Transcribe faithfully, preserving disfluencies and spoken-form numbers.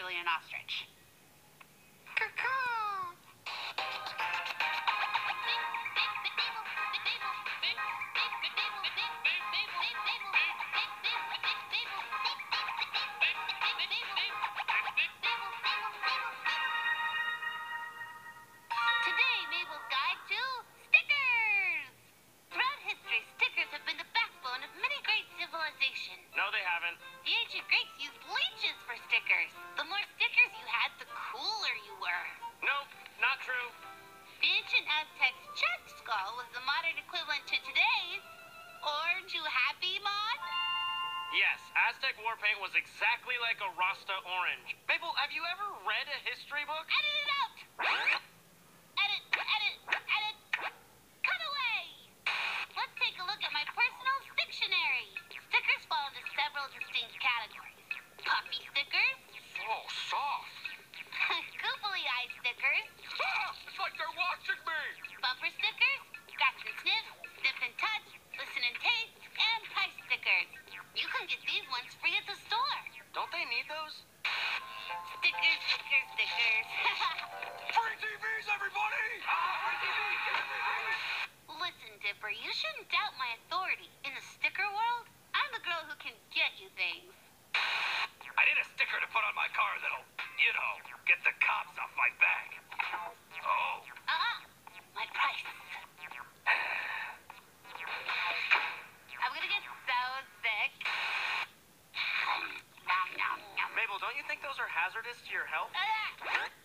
particularly an ostrich. Today, Mabel's guide to stickers! Throughout history, stickers have been the backbone of many great civilizations. No, they haven't. The ancient Greeks used leeches for stickers. The more stickers you had, the cooler you were. Nope, not true. The ancient Aztecs' chest skull was the modern equivalent to today's Orange You Happy Mod? Yes, Aztec war paint was exactly like a Rasta orange. Mabel, have you ever read a history book? Edit it out! Edit, edit, edit. Cut away! Let's take a look at my personal Sticktionary. Stickers fall into several distinct categories. Puppy stickers. Oh, soft. Googly eye stickers. Ah, it's like they're watching me. Bumper stickers. Scratch and sniff. Sniff and touch. Listen and taste. And price stickers. You can get these ones free at the store. Don't they need those? Stickers, stickers, stickers. Free T Vs, everybody! Ah, free T Vs! Listen, Dipper, you shouldn't doubt my authority. In the sticker world, I'm the girl who can get you things. I need a sticker to put on my car that'll, you know, get the cops off my back. Oh. Uh-uh. My price. I'm gonna get so sick. Nom, nom, nom. Mabel, don't you think those are hazardous to your health? Ah!